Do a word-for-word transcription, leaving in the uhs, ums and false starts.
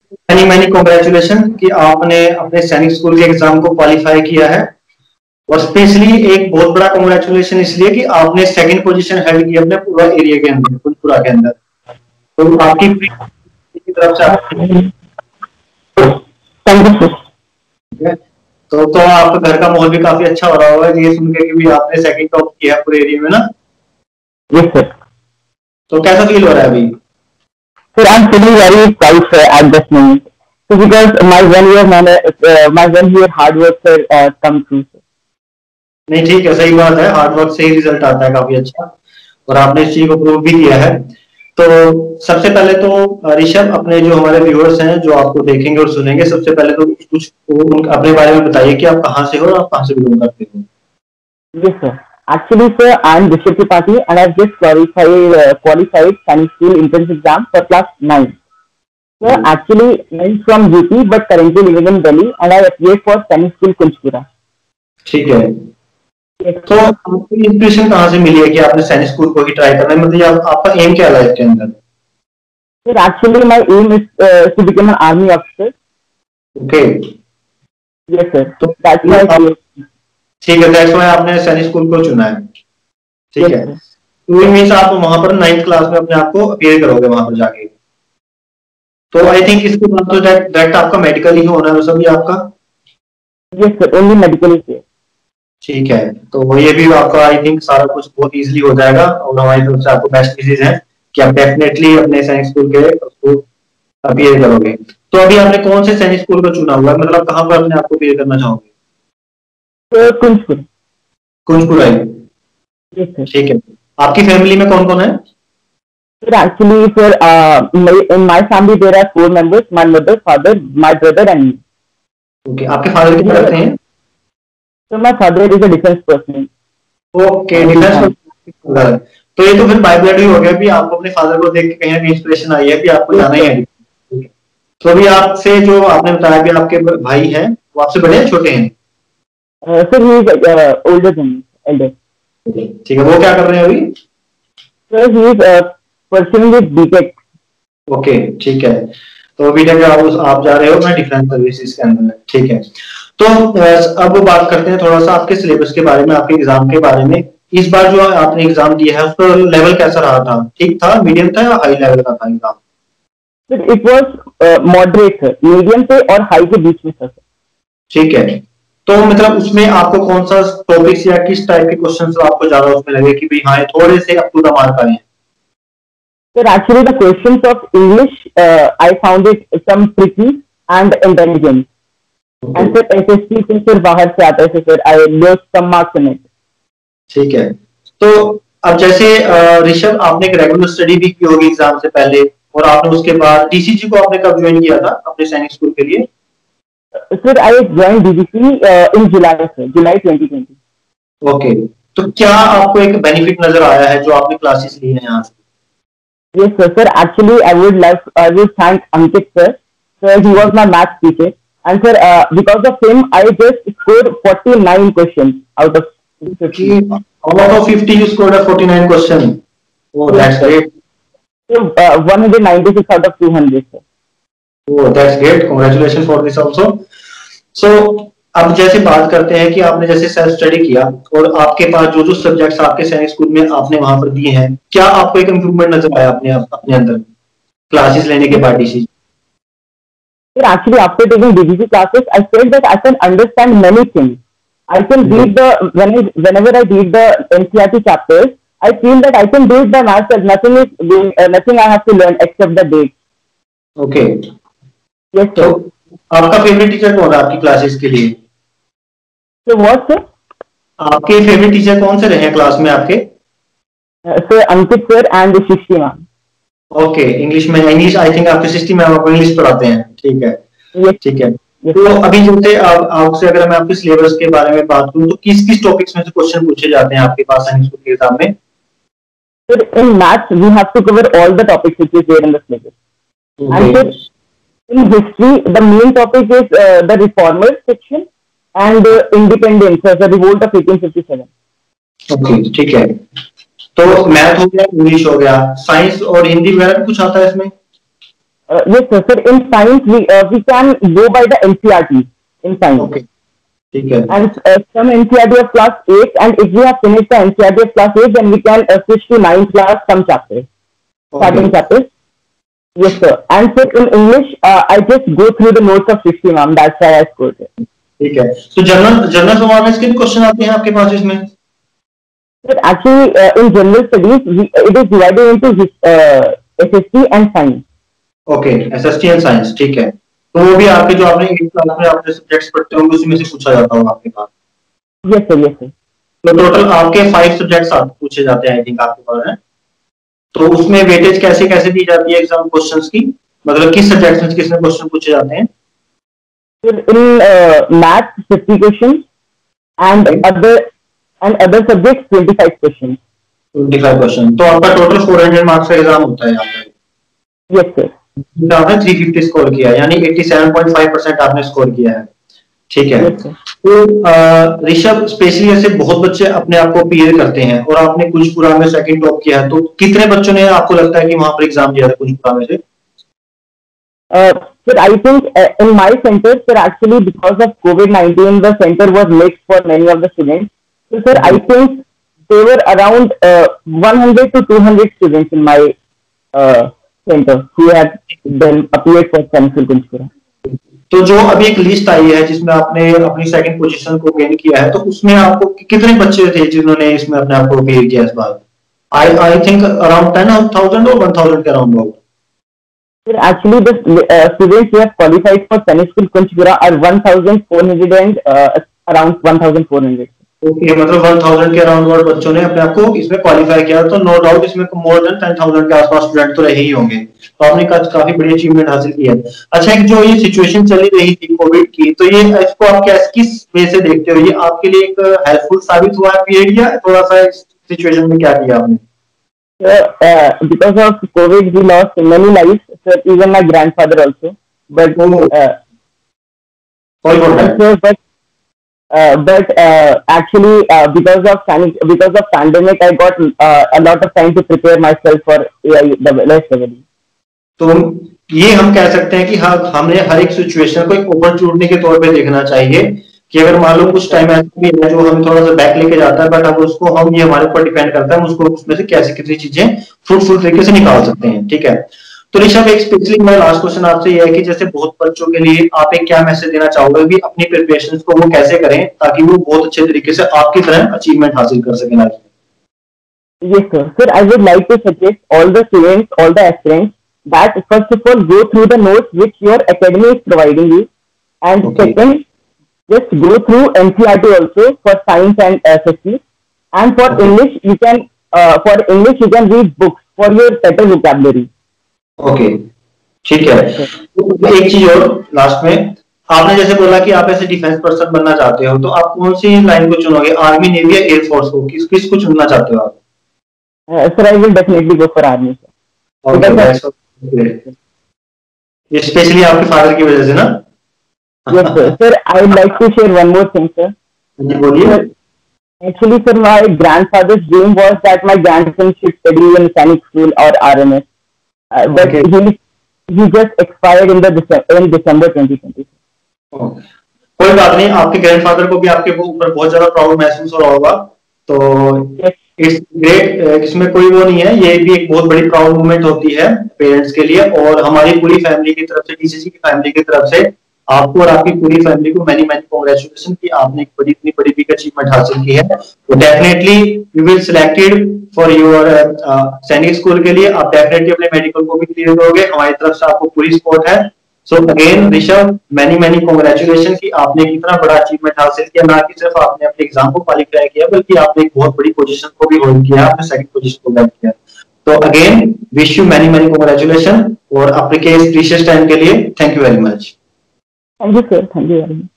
Many many congratulation कि आपने अपने सैनिक स्कूल के एग्जाम को क्वालिफाई किया है। और स्पेशली एक बहुत बड़ा कॉन्ग्रेचुलेशन इसलिए कि आपने सेकंड पोजीशन हेल्ड की अपने पूरा एरिया के अंदर, फुलपुरा के अंदर। तो आपकी की तरफ से आप तो तो आपके घर का माहौल भी काफी अच्छा हो रहा होगा ये सुन के कि भी आपने सेकंड टॉप किया पूरे एरिया में ना। Yes sir. तो कैसा फील हो रहा है अभी? Sir, I'm feeling very proud sir at this moment. So because my one year man, uh, my one year hard work sir uh, come true sir. नहीं ठीक है, सही बात है, हार्ड वर्क से ही रिजल्ट आता है काफी अच्छा, और आपने इस चीज को प्रूव भी किया है। तो सबसे पहले तो ऋषभ अपने जो हमारे व्यूअर्स हैं जो आपको देखेंगे और सुनेंगे, सबसे पहले तो कुछ अपने बारे में बताइए कि आप कहाँ से हो और आप कहाँ से बिलोंग करते हो। Yes sir. Actually sir, I'm Rishabh Tripathi and I've just qualified uh, qualified Sainik School entrance exam for class nine. Sir, mm-hmm. Actually I'm from U P but currently living in Delhi and I appeared for Sainik School Kunchpura. ठीक है। yes. तो आपको inspiration कहाँ से मिली है कि आपने सैनिक स्कूल को ही ट्राई करना है, मतलब आप, आपका एम क्या है लाइफ के अंदर? Sir, actually my aim is uh, to become an army officer. Okay. Yes sir. तो that's why ठीक है, दैट्स व्हाई आपने सैनिक स्कूल को चुना है। ठीक है, तो ये मींस आप वहां पर नाइन्थ क्लास में अपने आप को अपीयर करोगे वहां पर जाके। तो आई थिंक इसके बाद तो डायरेक्ट आपका मेडिकल ही होना है सभी आपका। यस सर, ओनली मेडिकल ही। ठीक है, तो ये भी आपका आई थिंक सारा कुछ बहुत इजीली हो जाएगा, और हमारी तरफ से आपको बेस्ट विशेस है कि आप डेफिनेटली अपने सैनिक स्कूल के उसको अपीयर करोगे। तो अभी आपने कौन से सैनिक स्कूल को चुना हुआ है, मतलब कहाँ पर अपने आपको अपीयर करना चाहोगे? कुंजपुर। कुंजपुर है, ठीक है। आपकी फैमिली में कौन कौन है? Sir, actually, sir, uh, my, in my family there are four members: my mother, father, my brother, and me. Okay, आपके फादर क्या करते हैं? So my father is a defense person. Okay, defense person। तो ये तो फिर by blood ही हो गया भी, आपको अपने फादर को देख के कहीं ना कहीं इंस्पिरेशन आई है कि आपको जाना ही है। तो अभी आपसे जो आपने बताया कि आपके भाई हैं, वो आपसे बड़े हैं छोटे हैं? Sir he is older than elder. ठीक है, वो क्या कर रहे हैं अभी? Sir he is pursuing with BTech. Okay, ठीक है, तो बीटेक आप आप जा रहे हो मैं डिफेंस सर्विसेज के अंदर, ठीक है। तो अब बात करते हैं थोड़ा सा आपके सिलेबस के बारे में, आपके एग्जाम के बारे में। इस बार जो आपने एग्जाम दिया है उसका लेवल कैसा रहा था? ठीक था, मीडियम था या हाई लेवल का था exam? Sir it was moderate sir, medium से और हाई के बीच में था सर। ठीक है, तो मतलब उसमें आपको कौन सा टॉपिक्स या किस टाइप के क्वेश्चंस आपको ज्यादा उसमें लगे कि भाई हाँ थोड़े से अप टू द मार्क आए हैं? Sir, actually the questions of English uh, I found it some tricky and intelligent. Okay. And sir S S T से फिर बाहर से आता है sir, I lost some marks in it. ठीक है, तो अब जैसे ऋषभ आपने एक रेगुलर स्टडी भी की होगी एग्जाम से पहले, और आपने उसके बाद डीसीजी को आपने कब ज्वाइन किया था अपने सैनिक स्कूल के लिए? Sir I join DCG in July sir, July twenty twenty. Okay, तो क्या आपको एक बेनिफिट नजर आया है जो आपने क्लासेस ली हैं यहाँ से? Yes sir, sir actually I would love I would thank Ankit sir. Sir he was my math teacher and sir uh, because of him I just scored forty-nine questions out of fifty. Out of fifty you scored a forty-nine question. Oh, that's great. So, uh, one hundred ninety-six out of two hundred sir. Oh, that's great. Congratulations for this also. So अब जैसे बात करते हैं कि आपने जैसे self study किया और आपके पास जो जो सब्जेक्ट्स आपके सैनिक स्कूल में आपने वहां पर दिए हैं, क्या आपको एक इम्प्रूवमेंट नजर आया अपने अपने अंदर क्लासेस लेने के बाद DCG? Sir, actually after taking D G C classes, I felt that I can understand many things. I can mm-hmm. read the when I, whenever I read the N C E R T chapters, I feel that I can do it by myself. Nothing is uh, nothing I have to learn except the dates. Okay. Yes sir. So, आपका favourite teacher कौन है आपकी classes के लिए? So what sir? आपके favourite teacher कौन से रहे हैं क्लास में आपके? Sir Ankit sir and Srishti ma'am. Okay, English में इंग्लिश आई थिंक आपके सृष्टि मैम आपको इंग्लिश पढ़ाते हैं, ठीक है। yes. ठीक है, yes. तो अभी जैसे आप आपसे अगर मैं आपके सिलेबस के बारे में बात करूं तो किस किस टॉपिक्स में से क्वेश्चन पूछे जाते हैं आपके पास सैनिक स्कूल के एग्जाम में? Sir, in maths we have to cover all the topics which is there in the syllabus. Okay. And sir, in history the main topic is uh, the reformers section and uh, independence as a revolt of eighteen fifty-seven. Okay, ठीक है, तो math हो गया, English हो गया, science और हिंदी वगैरह भी कुछ आता है इसमें? Uh, yes, sir. Sir, in science, we uh, we can go by the N C E R T in science. Okay. ठीक है. And uh, some N C E R T of class eight, and if we have finished the N C E R T of class eight, then we can uh, switch to ninth class some chapters, okay. starting chapters. Yes, sir. And sir, in English, uh, I just go through the notes of Srishti ma'am. That's why I scored it. ठीक है. So general general सवाल में कितने question आते हैं आपके पास इसमें? Sir, actually, uh, in general studies, we, it is divided into uh, S S T and science. Okay, SST and science, ठीक है. तो वो भी आपके जो आपने एट क्लास में आपने सब्जेक्ट्स पढ़ते होंगे उसी में से पूछा जाता होगा आपके पास. Yes sir, yes sir. तो टोटल आपके फाइव सब्जेक्ट्स आप पूछे जाते हैं आई थिंक आपके पास है. तो उसमें वेटेज कैसे कैसे दी जाती है एग्जाम क्वेश्चंस की, मतलब किस सब्जेक्ट में कितने क्वेश्चन पूछे जाते हैं? In math fifty question and other and other subjects twenty five question. Twenty five question. तो आपका टोटल फोर हंड्रेड मार्क्स का एग्जाम होता है यहाँ पे. Yes sir. आपने थ्री फिफ्टी स्कोर किया है, यानी eighty seven point five percent आपने स्कोर किया है. ठीक है. तो ऋषभ, स्पेशली ऐसे बहुत बच्चे अपने आप को पीयर करते हैं और आपने कुंजपुरा में सेकंड टॉप किया है, तो कितने बच्चों ने आपको लगता है कि वहां पर एग्जाम दिया था कुंजपुरा में से? Sir, I think uh, in my center, sir, actually because of COVID nineteen, the center was mixed for many of the students. So, sir, I think there were around uh, one hundred to two hundred students in my uh, center who had then appeared for Sanskrit Kunjpura. तो जो अभी एक list आई है जिसमें आपने अपनी second position को gain किया है, तो उसमें आपको कितने बच्चे थे जिन्होंने इसमें अपने आप को अपीयर किया इस बार? I I think around ten thousand और वन थाउजेंड के अराउंड होगा. Sir, actually, the uh, students who have qualified for Sanskrit Kunjpura are one thousand four hundred and uh, around one thousand four hundred. Okay, मतलब one thousand के around word बच्चों ने अपने आप को इसमें क्वालिफाई किया, तो नो डाउट इसमें मोर देन टेन थाउजेंड के आसपास स्टूडेंट तो रहे ही होंगे. तो आपने काफी बड़ी अचीवमेंट हासिल की है. अच्छा, एक जो ये सिचुएशन चली रही थी कोविड की, तो ये इसको आप क्या किस वे से देखते हो? ये आपके लिए एक हेल्पफुल साबित हुआ है पीरियड, या थोड़ा सा इस सिचुएशन में क्या किया आपने? Uh, uh, because of COVID, we lost many lives. So even my grandfather also. But uh, also, but uh, but uh, actually, uh, because of because of pandemic, I got uh, a lot of time to prepare myself for A I level. तो ये हम कह सकते हैं कि हाँ, हमने हर एक सिचुएशन को एक अपॉर्चुनिटी के तौर पे देखना चाहिए कि अगर मान लो कुछ टाइम ऐसा भी है जो हमें थोड़ा सा बैक लेके जाता है, बट अब उसको हम ये हमारे ऊपर डिपेंड करता है, हम उसको उसमें से कैसे कितनी चीजें फ्रूटफुल तरीके से निकाल सकते हैं. ठीक है. तो ऋषभ, एक स्पेशली मेरा लास्ट क्वेश्चन आपसे ये है कि जैसे बहुत बच्चों के लिए आप एक क्या मैसेज देना चाहोगे भी अपनी प्रिपरेशन को वो कैसे करें ताकि वो बहुत अच्छे तरीके से आपकी तरह अचीवमेंट हासिल कर सकें लाइफ में? Yes sir. Sir, I would like to suggest all the students, all the aspirants that first of all go through the notes which your academy is providing you, and okay. second, just go through N C E R T also for science and S S T, and for okay. English you can uh, for English you can read books for your better vocabulary. Okay, ठीक है. तो एक चीज और last में, आपने जैसे बोला कि आप ऐसे डिफेंस पर्सन बनना चाहते हो, तो आप कौन सी लाइन को चुनोगे, आर्मी, नेवी या एयरफोर्स को, किस किस को चुनना चाहते हो आप? Sir, I will definitely go for army sir. ये स्पेशली आपके फादर की वजह से ना? Yes sir. Sir, I would like to share one more thing, sir. जी बोलिए. Actually, sir, my grandfather's dream was that my grandson should study in Sainik School or R M S, uh, but okay. he he just expired in the in December twenty twenty. Oh. कोई बात नहीं, आपके grandfather को भी आपके ऊपर बहुत ज्यादा प्राउड महसूस हो रहा होगा, तो इट्स ग्रेट. इसमें कोई वो नहीं है, ये भी एक बहुत बड़ी प्राउड मोमेंट होती है पेरेंट्स के लिए, और हमारी पूरी फैमिली की तरफ से, टीसीसी की फैमिली की तरफ से आपको और आपकी पूरी फैमिली को मैनी मैनी कांग्रेचुलेशन कि आपने एक बड़ी इतनी बड़ी बिग अचीवमेंट हासिल की है. तो definitely you will selected for your Sainik school के लिए. आप डेफिनेटली अपने मेडिकल को भी क्लियर करोगे, हमारी तरफ से आपको पूरी सपोर्ट है. So again Rishabh, many many congratulation कि आपने कितना बड़ा अचीवमेंट हासिल किया. ना कि सिर्फ आपने अपने एग्जाम को क्वालिफाई किया, बल्कि आपने एक बहुत बड़ी पोजीशन को भी होल्ड किया, आपने सेकंड पोजीशन को होल्ड किया. तो again wish you many many congratulation, और आपके इस प्रीशियस टाइम के लिए thank you very much. Thank you, sir. Thank you very much.